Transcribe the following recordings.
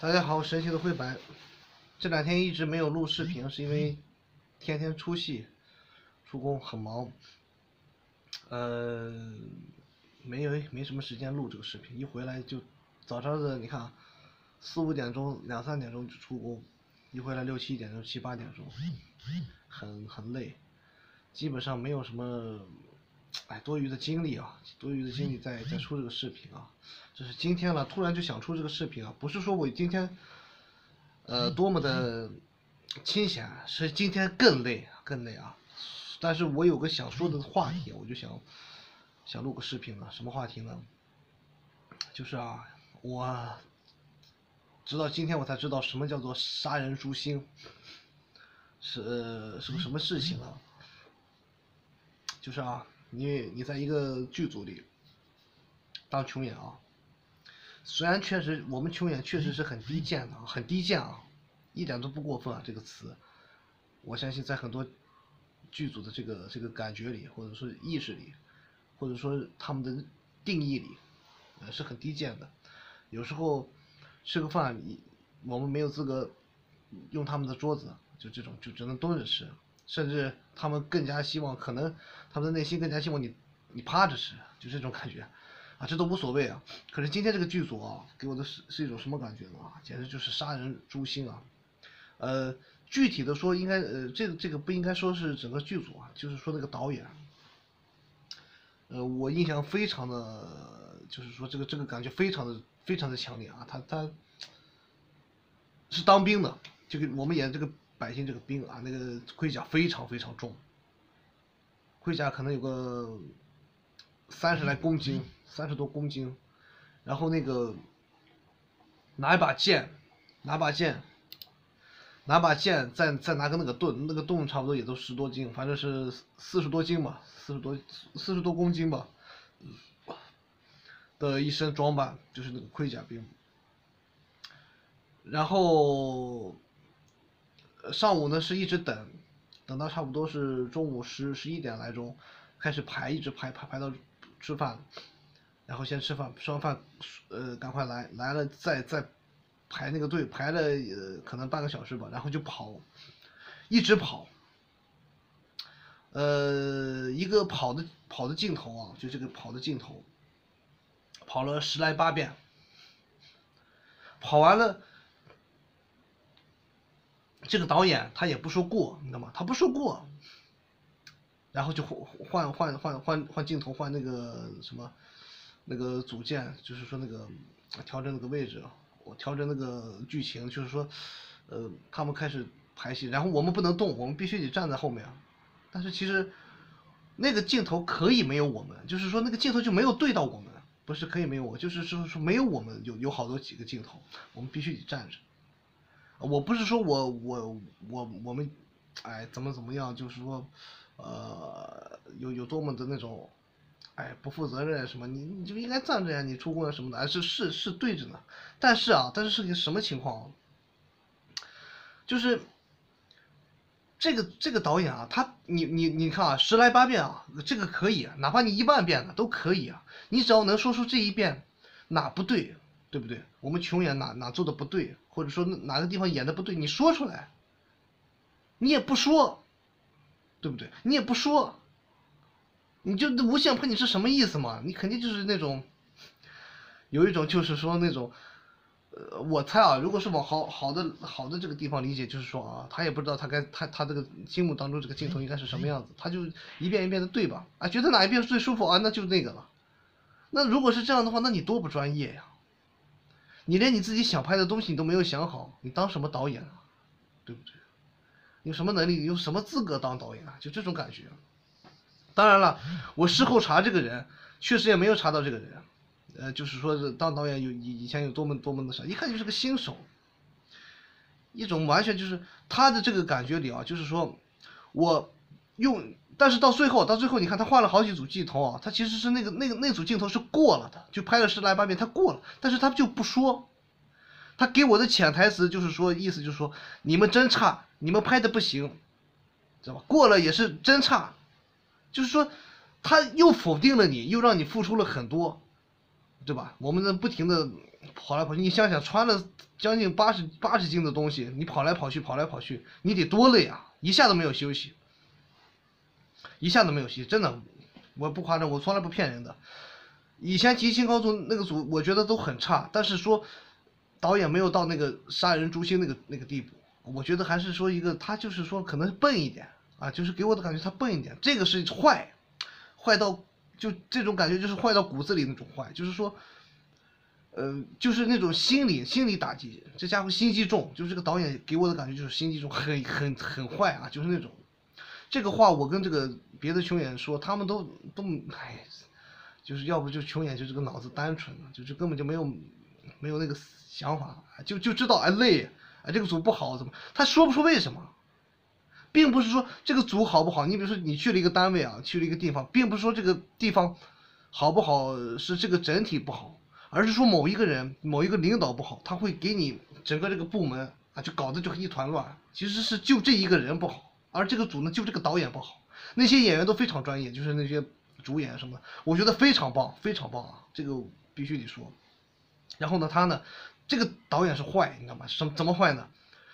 大家好，神奇的灰白。这两天一直没有录视频，是因为天天出戏，出工很忙，没什么时间录这个视频。一回来就早上的，你看4、5点钟、2、3点钟就出工，一回来6、7点钟、7、8点钟，很累，基本上没有什么多余的精力在出这个视频啊。这是今天了，突然就想出这个视频啊，不是说我今天多么的清闲，是今天更累啊。但是我有个想说的话题，我就想录个视频了。什么话题呢？就是我直到今天我才知道什么叫做杀人诛心，是个什么事情啊？就是你在一个剧组里当穷演啊，虽然确实我们穷演确实是很低贱的，很低贱啊，一点都不过分啊，这个词，我相信在很多剧组的这个感觉里，或者说意识里，或者说他们的定义里，是很低贱的。有时候吃个饭，我们没有资格用他们的桌子，就这种就只能蹲着吃，甚至他们更加希望，可能他们的内心更加希望你趴着吃，就这种感觉。这都无所谓啊。可是今天这个剧组给我的是一种什么感觉呢？简直就是杀人诛心啊！具体的说，应该这个不应该说是整个剧组啊，就是说那个导演，我印象非常的，就是说这个感觉非常的强烈啊。他是当兵的，这个我们演这个百姓这个兵啊，那个盔甲非常重，盔甲可能有个30来公斤，30多公斤，然后那个拿把剑，再拿个那个盾差不多也都10多斤，反正是40多斤吧，40多公斤吧的一身装扮，就是那个盔甲兵。然后上午呢是一直等到差不多是中午10、11点来钟开始排，一直排到吃饭，然后先吃饭，吃完饭赶快来了再排那个队，排了可能半个小时吧，然后就跑，一直跑，一个跑的镜头就这个跑的镜头，跑了10来8遍，跑完了，这个导演他也不说过，你知道吗？他不说过，然后就换镜头，换那个什么那个组件，就是说那个调整那个位置，我调整那个剧情，就是说他们开始排戏，然后我们不能动，我们必须得站在后面。但是其实那个镜头可以没有我们，就是说那个镜头就没有对到我们，不是可以没有我，就是说没有我们，有好多几个镜头，我们必须得站着。我不是说我们怎么样，就是说有多么的那种不负责任什么，你就应该站着呀，你出工什么的，是对着呢。但是是个什么情况？就是这个导演你看10来8遍这个可以，哪怕你1万遍都可以你只要能说出这一遍哪不对，对不对？我们穷演哪做的不对，或者说哪个地方演的不对，你说出来。你也不说，对不对？你也不说，你就无限喷，你是什么意思嘛？你肯定就是那种，有一种就是说那种，我猜如果是往好的这个地方理解，就是说他也不知道他这个心目当中这个镜头应该是什么样子，他就一遍一遍的对吧？觉得哪一遍是最舒服那就那个了。那如果是这样的话，那你多不专业呀！你连你自己想拍的东西你都没有想好，你当什么导演对不对？有什么能力，有什么资格当导演就这种感觉。当然了，我事后查这个人，确实也没有查到这个人，就是说当导演以前有多么的少，一看就是个新手。一种完全就是他的这个感觉里就是说我用，但是到最后你看他换了好几组镜头他其实是那组镜头是过了的，就拍了10来8遍他过了，但是他就不说。他给我的潜台词就是说，意思就是说你们真差，你们拍的不行，知道吧？过了也是真差，就是说他又否定了你，又让你付出了很多，对吧？我们不停的跑来跑去，你想想穿了将近80斤的东西，你跑来跑去，你得多累啊！一下都没有休息，真的，我不夸张，我从来不骗人的。以前极星高组那个组，我觉得都很差，但是说导演没有到那个杀人诛心那个地步，我觉得还是说他就是说可能笨一点啊，就是给我的感觉他笨一点，这个是坏到就这种感觉就是坏到骨子里那种坏，就是说。就是那种心理打击，这家伙心机重，就是这个导演给我的感觉就是心机重，很坏啊，就是那种。这个话我跟这个别的群演说，他们都哎，就是要不就群演就这个脑子单纯了，就是根本就没有那个想法，就知道累，这个组不好怎么，他说不出为什么，并不是说这个组好不好，你比如说你去了一个单位啊，去了一个地方，并不是说这个地方好不好是这个整体不好。而是说某一个人某一个领导不好，他会给你整个这个部门啊就搞得就一团乱，其实是就这一个人不好，而这个组呢就这个导演不好，那些演员都非常专业，就是那些主演什么的，我觉得非常棒啊，这个必须得说。然后呢他呢这个导演是坏，你知道吗？怎么坏呢？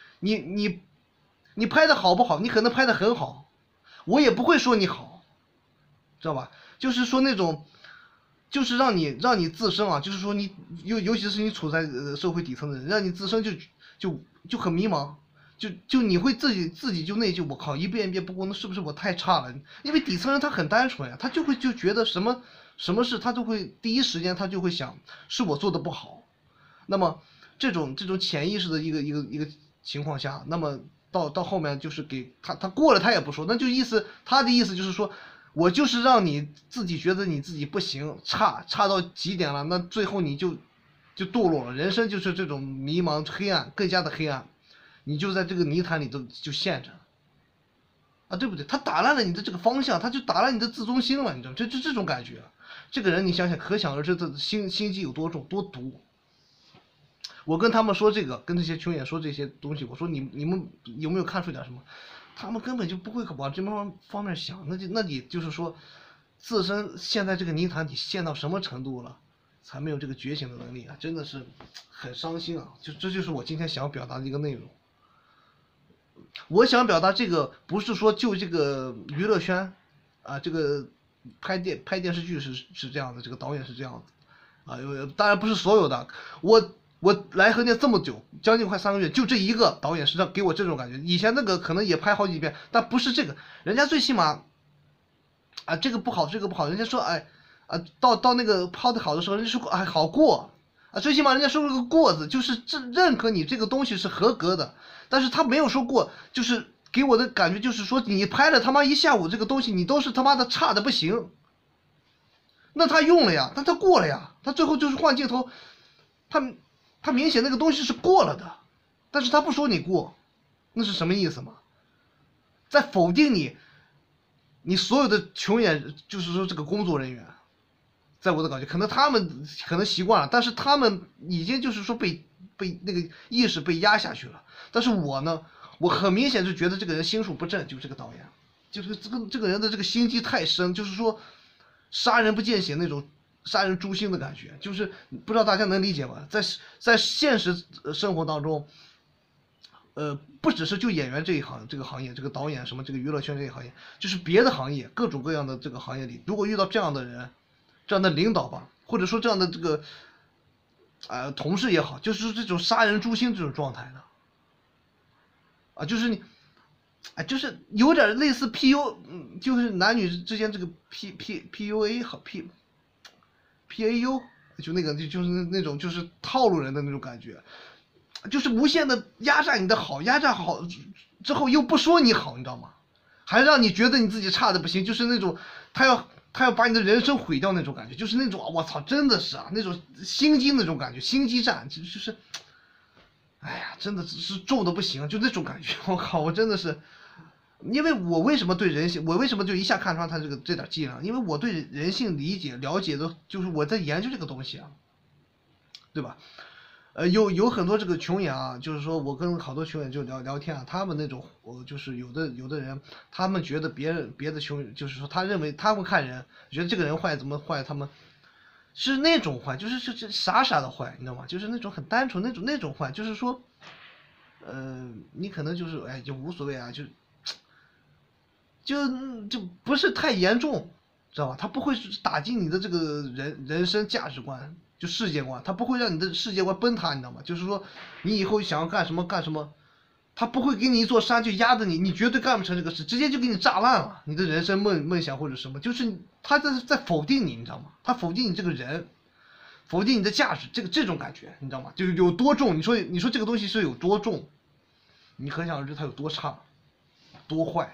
你拍的好不好，你可能拍的很好，我也不会说你好，知道吧？就是说那种就是让你自身啊，就是说你尤其是你处在社会底层的人，让你自身就很迷茫，就你会自己就内疚，我靠，一遍不过，那是不是我太差了？因为底层人他很单纯呀，他就觉得什么事他都会第一时间他就会想是我做的不好，那么这种潜意识的一个情况下，那么到后面就是给他过了他也不说，那就他的意思就是说。我就是让你自己觉得你自己不行，差到极点了，那最后你就堕落了，人生就是这种迷茫黑暗，更加的黑暗，你就在这个泥潭里就陷着啊，对不对？他打烂了你的这个方向，他就打烂你的自尊心了，你知道吗？这种感觉，这个人你想想，可想而知他的心机有多重多毒。我跟他们说这个，跟这些群演说这些东西，我说你们有没有看出点什么？他们根本就不会往这方面想，那你就是说，自身陷在这个泥潭底陷到什么程度了，才没有这个觉醒的能力啊！真的是很伤心啊！这就是我今天想要表达的一个内容。我想表达这个不是说就这个娱乐圈啊，这个拍电视剧是这样的，这个导演是这样的啊，当然不是所有的，我来横店这么久，将近快3个月，就这一个导演是给我这种感觉。以前那个可能也拍好几遍，但不是这个，人家最起码，啊这个不好，人家说哎，啊到那个抛的好的时候，人家说哎好过，啊最起码人家说了个过字，就是认可你这个东西是合格的，但是他没有说过，就是给我的感觉就是说你拍了他妈一下午这个东西，你都是他妈的差的不行。那他用了呀，但他过了呀，他最后就是换镜头，他明显那个东西是过了的，但是他不说你过，那是什么意思嘛？在否定你所有的群演，就是说这个工作人员，在我的感觉，可能他们习惯了，但是他们已经就是说被那个意识被压下去了。但是我呢，我很明显就觉得这个人心术不正，就是这个导演，就是这个人的这个心机太深，就是说杀人不见血那种。杀人诛心的感觉，就是不知道大家能理解吗？在现实生活当中，不只是就演员这个行业，这个导演什么这个娱乐圈这个行业，就是别的行业各种各样的这个行业里，如果遇到这样的人，这样的领导吧，或者说这样的这个同事也好，就是说这种杀人诛心这种状态的，啊，就是你。哎，就是有点类似 PU，就是男女之间这个 PUA 和 PAU， 就那个就是那种就是套路人的那种感觉，就是无限的压榨你的好，压榨好之后又不说你好，你知道吗？还让你觉得你自己差的不行，就是那种他要把你的人生毁掉那种感觉，就是那种我操，真的是啊，那种心机那种感觉，心机战，就是，哎呀，真的是重的不行，就那种感觉，我靠，我真的是。因为我为什么对人性，我为什么就一下看穿他这点伎俩？因为我对人性理解了解的，就是我在研究这个东西啊，对吧？有很多这个群演啊，就是说我跟好多群演就聊天啊，他们那种就是有的人，他们觉得别的群，就是说他认为他们看人，觉得这个人坏怎么坏，他们是那种坏，就是傻傻的坏，你知道吗？就是那种很单纯那种坏，就是说，你可能就是哎就无所谓啊，就不是太严重，知道吧？他不会打击你的这个人生价值观，就世界观，他不会让你的世界观崩塌，你知道吗？就是说，你以后想要干什么干什么，他不会给你一座山就压着你，你绝对干不成这个事，直接就给你炸烂了你的人生梦想或者什么，就是他在否定你，你知道吗？他否定你这个人，否定你的价值，这种感觉，你知道吗？就有多重？你说这个东西是有多重？你可想而知它有多差，多坏。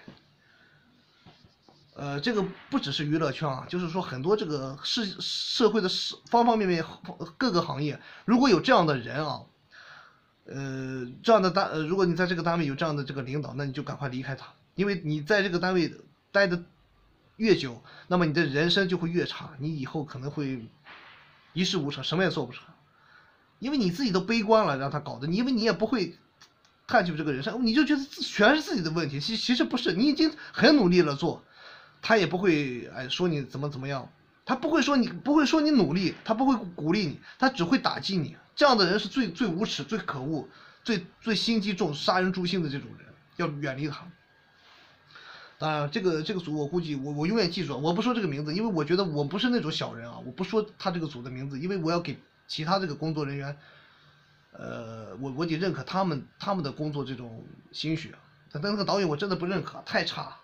这个不只是娱乐圈啊，就是说很多这个社会的方方面面各个行业，如果有这样的人啊，这样的如果你在这个单位有这样的这个领导，那你就赶快离开他，因为你在这个单位待的越久，那么你的人生就会越差，你以后可能会一事无成，什么也做不成，因为你自己都悲观了，让他搞的，因为你也不会探究这个人生，你就觉得全是自己的问题，其实不是，你已经很努力了做。他也不会说你怎么样，他不会说你努力，他不会鼓励你，他只会打击你。这样的人是最无耻、最可恶、最心机重、杀人诛心的这种人，要远离他。当然，这个组我估计我永远记住，我不说这个名字，因为我觉得我不是那种小人啊，我不说他这个组的名字，因为我要给其他这个工作人员，我得认可他们的工作这种心血。但那个导演我真的不认可，太差。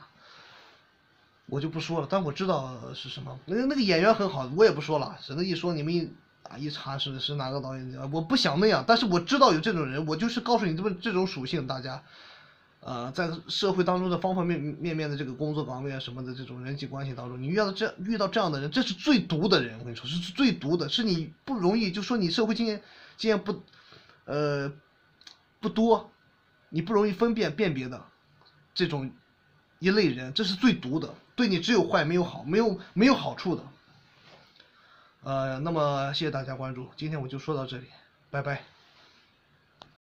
我就不说了，但我知道是什么。那个演员很好，我也不说了，省得一说你们一查是哪个导演，我不想那样。但是我知道有这种人，我就是告诉你这种属性，大家，在社会当中的方方面面的这个工作岗位啊什么的这种人际关系当中，你遇到这样的人，这是最毒的人，我跟你说是最毒的，是你不容易，就说你社会经验不多，你不容易辨别的这种一类人，这是最毒的。对你只有坏没有好，没有好处的。那么谢谢大家关注，今天我就说到这里，拜拜。